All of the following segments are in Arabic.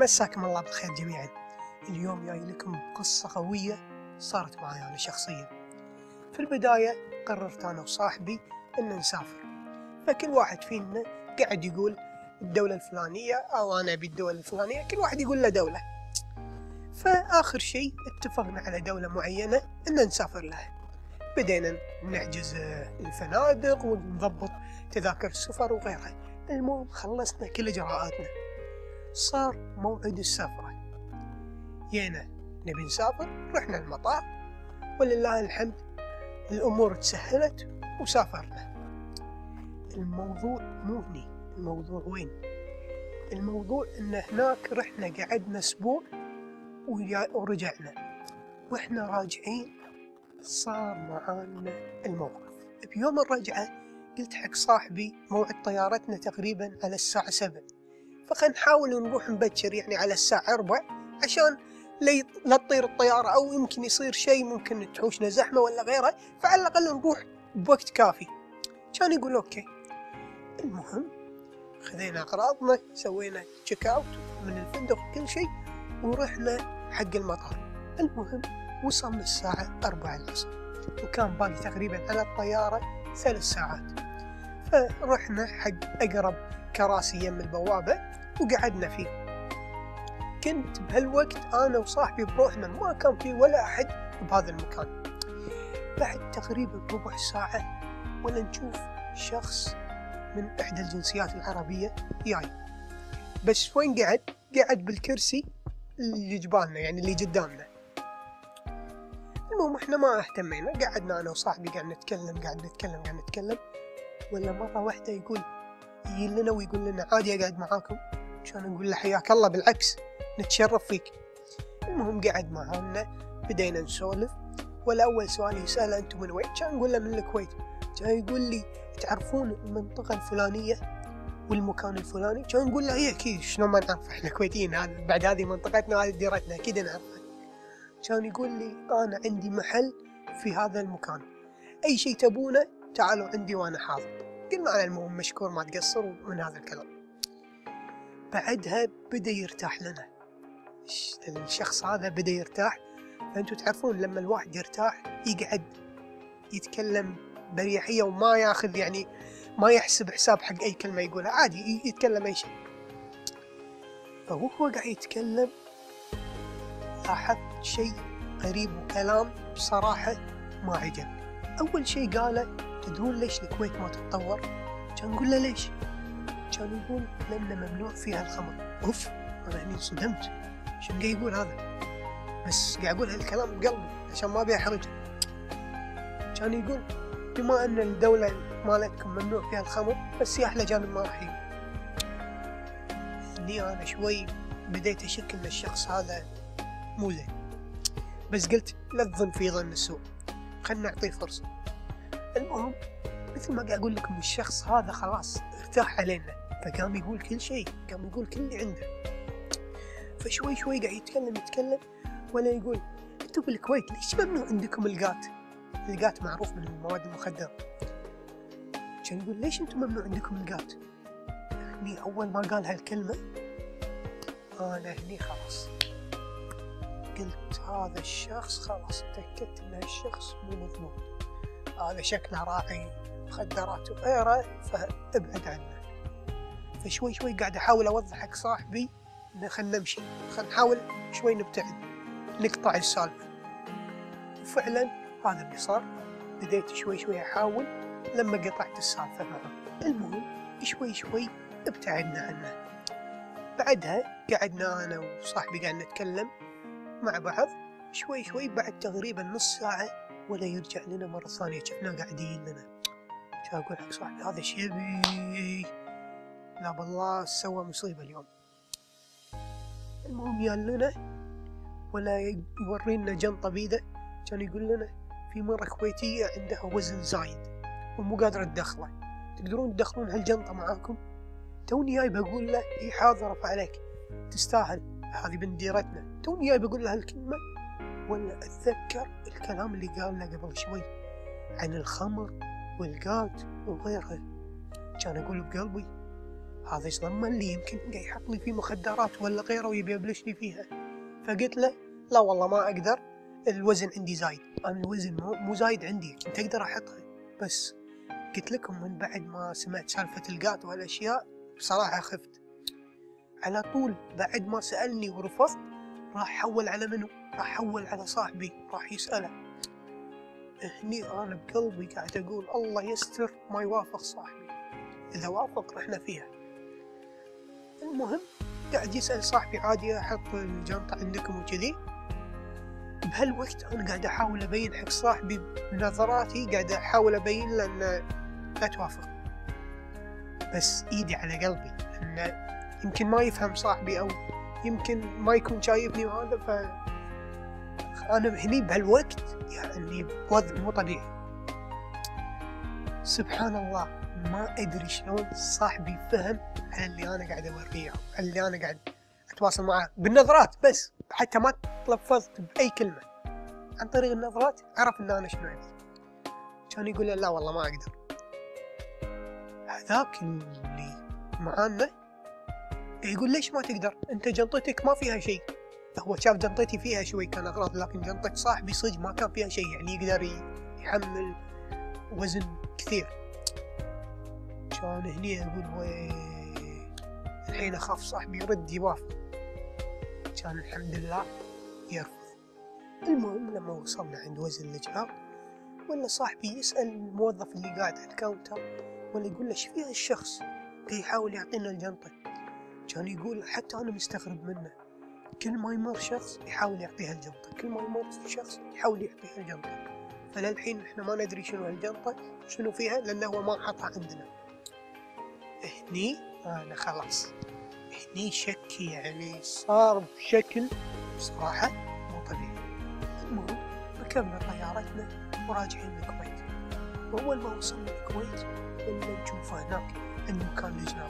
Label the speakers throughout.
Speaker 1: مساكم الله بالخير جميعا. اليوم جاي لكم بقصة قوية صارت معي أنا شخصيا. في البداية قررت أنا وصاحبي أن نسافر، فكل واحد فينا قاعد يقول الدولة الفلانية أو أنا بالدولة الفلانية، كل واحد يقول له دولة. فآخر شيء اتفقنا على دولة معينة أن نسافر لها. بدينا نحجز الفنادق ونضبط تذاكر السفر وغيرها. المهم خلصنا كل إجراءاتنا، صار موعد السفرة. جينا نبي نسافر، رحنا المطار ولله الحمد الأمور تسهلت وسافرنا. الموضوع مو هني، الموضوع وين؟ الموضوع إن هناك رحنا قعدنا أسبوع ورجعنا، وإحنا راجعين صار معانا الموقف. بيوم الرجعة قلت حق صاحبي موعد طيارتنا تقريبا على الساعة 7، فخلنا نحاول نروح مبكر يعني على الساعة 4 عشان لا تطير الطيارة أو يمكن يصير شيء، ممكن تحوشنا زحمة ولا غيره، فعلى الأقل نروح بوقت كافي. كان يقول أوكي. المهم خذينا أغراضنا، سوينا تشيك أوت من الفندق كل شيء ورحنا حق المطار. المهم وصلنا الساعة 4 العصر، وكان باقي تقريبا على الطيارة 3 ساعات. فرحنا حق أقرب كراسي يم البوابة وقعدنا فيه. كنت بهالوقت أنا وصاحبي بروحنا، ما كان في ولا أحد بهذا المكان. بعد تقريبا ربع ساعة ولا نشوف شخص من إحدى الجنسيات العربية جاي، بس وين قعد بالكرسي اللي جبالنا يعني اللي قدامنا. المهم إحنا ما اهتمينا، قعدنا أنا وصاحبي قاعد نتكلم ولا مرة واحدة يجي لنا ويقول لنا عادي أقعد معاكم. كان نقول له حياك الله، بالعكس نتشرف فيك. المهم قعد معانا، بدينا نسولف. ولا أول سؤال يسأله أنتم من وين؟ كان نقول له من الكويت. كان يقول لي تعرفون المنطقة الفلانية والمكان الفلاني؟ كان نقول له إيه أكيد، شلون ما نعرف، إحنا كويتيين، هذا بعد هذه منطقتنا وهذه ديرتنا أكيد نعرفها. كان يقول لي أنا عندي محل في هذا المكان، أي شيء تبونه تعالوا عندي وأنا حاضر. قلنا على المهم مشكور ما تقصر ومن هذا الكلام. بعدها بدأ يرتاح لنا الشخص هذا، بدأ يرتاح. فأنتوا تعرفون لما الواحد يرتاح يقعد يتكلم بريحية وما ياخذ يعني ما يحسب حساب حق أي كلمة يقولها، عادي يتكلم أي شيء. فهو قاعد يتكلم لاحظت شيء غريب وكلام بصراحة ما عجب. أول شيء قاله تدرون ليش الكويت ما تتطور؟ كان نقول له ليش؟ كان يقول لأن ممنوع فيها الخمر. أوف، أنا هني صدمت، شو قاعد يقول هذا؟ بس قاعد أقول هالكلام بقلبي عشان ما أبي أحرجه. كان يقول بما أن الدولة مالتكم ممنوع فيها الخمر، السياح الأجانب ما راح يجون. هني أنا شوي بديت أشك إن الشخص هذا مو زين، بس قلت لا تظن في ظن السوء، خلنا نعطيه فرصة. المهم مثل ما قاعد أقول لكم الشخص هذا خلاص ارتاح علينا، فقام يقول كل شيء، قام يقول كل اللي عنده. فشوي شوي قاعد يتكلم ولا يقول انتم بالكويت ليش ممنوع عندكم القات؟ القات معروف من المواد المخدرة. كان يقول ليش انتم ممنوع عندكم القات؟ هني أول ما قال هالكلمة أنا هني خلاص قلت هذا الشخص خلاص تأكدت إن هالشخص مو مضمون، هذا شكله راعي مخدرات وغيره، فابعد عنه. فشوي شوي قاعد أحاول أوضح حق صاحبي إن خلنا نمشي، خلنا نحاول شوي نبتعد نقطع السالفة. وفعلا هذا اللي صار، بديت شوي أحاول لما قطعت السالفة معه. المهم شوي ابتعدنا عنه. بعدها قعدنا أنا وصاحبي قاعد نتكلم مع بعض شوي بعد تقريبا نص ساعة ولا يرجع لنا مرة ثانية، شفناه قاعدين لنا. شو أقول حق صاحبي هذا شبي لا بالله سوى مصيبة اليوم. المهم يالنا ولا يورينا جنطة بيده، كان يقول لنا في مرة كويتية عندها وزن زايد ومو قادرة تدخله، تقدرون تدخلون هالجنطة معاكم؟ توني جاي بقول له اي حاضر رفع عليك تستاهل، هذه بنت ديرتنا. توني جاي بقول له هالكلمة ولا أتذكر الكلام اللي قال له قبل شوي عن الخمر والقات وغيرها. كان أقول بقلبي هذا يصمم لي يمكن قاعد يحط لي فيه مخدرات ولا غيره ويبي يبلشني فيها. فقلت له لا والله ما أقدر، الوزن عندي زايد. أنا الوزن مو زايد عندي، كنت أقدر أحطها، بس قلت لكم من بعد ما سمعت سالفة القاط وهالأشياء بصراحة خفت. على طول بعد ما سألني ورفضت راح حول على منو؟ راح حول على صاحبي، راح يسأله. هني أنا بقلبي قاعد أقول الله يستر ما يوافق صاحبي، إذا وافق رحنا فيها. المهم قاعد يسأل صاحبي عادي أحط الجنطة عندكم وكذي. بهالوقت أنا قاعد أحاول أبين حق صاحبي بنظراتي، قاعد أحاول أبين له أن لا توافق، بس إيدي على قلبي أنه يمكن ما يفهم صاحبي أو يمكن ما يكون شايفني وهذا. فأنا هني بهالوقت يعني بوضع مو طبيعي. سبحان الله ما أدري شلون صاحبي فهم على اللي أنا قاعد أوريه، على اللي أنا قاعد أتواصل معه بالنظرات بس، حتى ما تلفظت بأي كلمة، عن طريق النظرات عرف إن أنا شنو عندي. كان يقول لا والله ما أقدر. هذاك اللي معانا يقول ليش ما تقدر؟ أنت جنطتك ما فيها شيء. هو شاف جنطتي فيها شوي كان أغراض، لكن جنطة صاحبي صدق ما كان فيها شيء، يعني يقدر يحمل وزن كثير. كان هني أقول الحين أخاف صاحبي يرد يوافق، كان الحمد لله يرفض. المهم لما وصلنا عند وزن الإجهاض ولا صاحبي يسأل الموظف اللي قاعد على الكاونتر ولا يقول له ايش فيها الشخص اللي يحاول يعطينا الجنطة. كان يقول حتى أنا مستغرب منه، كل ما يمر شخص يحاول يعطيها الجنطة، كل ما يمر شخص يحاول يعطيها الجنطة. فللحين احنا ما ندري شنو هالجنطة شنو فيها، لأنه هو ما حطها عندنا. هني أنا خلاص، هني شكي يعني صار بشكل بصراحة مو طبيعي. المهم ركبنا طيارتنا وراجعين الكويت، وأول ما وصلنا الكويت كنا نشوفه هناك المكان الجناط،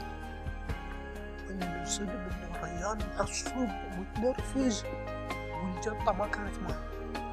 Speaker 1: كنا نصدم إنه الريان معصب ومتنرفز والجنطة ما كانت معه.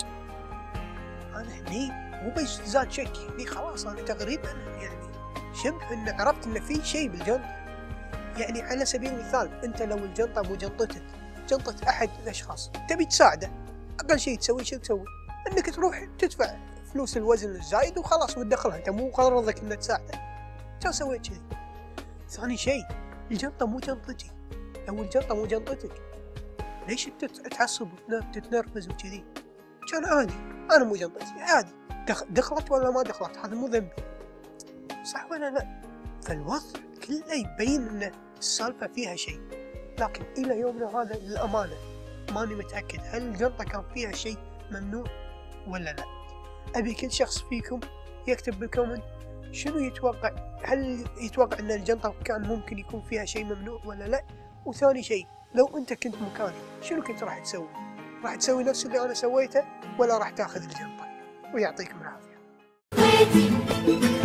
Speaker 1: أنا هني مو بس زاد شكي، هني خلاص أنا تقريبا يعني شبه إن عرفت إن في شيء بالجنطة. يعني على سبيل المثال أنت لو الجنطة مو جنطتك، جنطة أحد الأشخاص، تبي تساعده، أقل شيء تسوي شو تسوي؟ إنك تروح تدفع فلوس الوزن الزايد وخلاص وتدخلها، أنت مو غرضك إنك تساعده. شو سويت كذي؟ ثاني شيء الجنطة مو جنطتي، لو الجنطة مو جنطتك ليش أنت تعصب وتتنرفز وكذي؟ كان عادي، أنا مو جنطتي عادي، دخلت ولا ما دخلت هذا مو ذنبي، صح ولا لا؟ فالوضع كله يبين إن السالفة فيها شيء. لكن إلى يومنا هذا للأمانة ماني متأكد هل الجنطة كان فيها شيء ممنوع ولا لا. أبي كل شخص فيكم يكتب بالكومنت شنو يتوقع، هل يتوقع أن الجنطة كان ممكن يكون فيها شيء ممنوع ولا لا. وثاني شيء لو أنت كنت مكاني شنو كنت راح تسوي؟ راح تسوي نفس اللي أنا سويته ولا راح تاخذ الجنطة؟ ويعطيكم العافية.